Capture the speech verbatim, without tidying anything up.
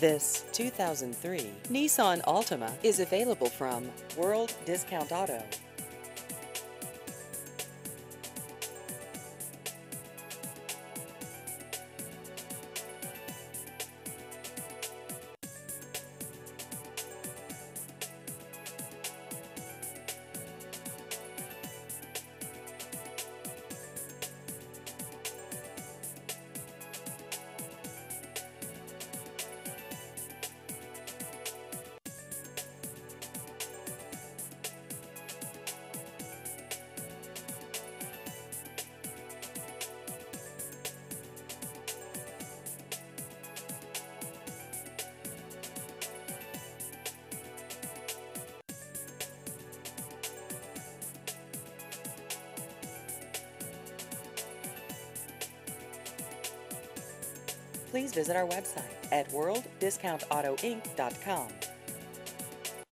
This two thousand three Nissan Altima is available from World Discount Auto. Please visit our website at world discount auto inc dot com.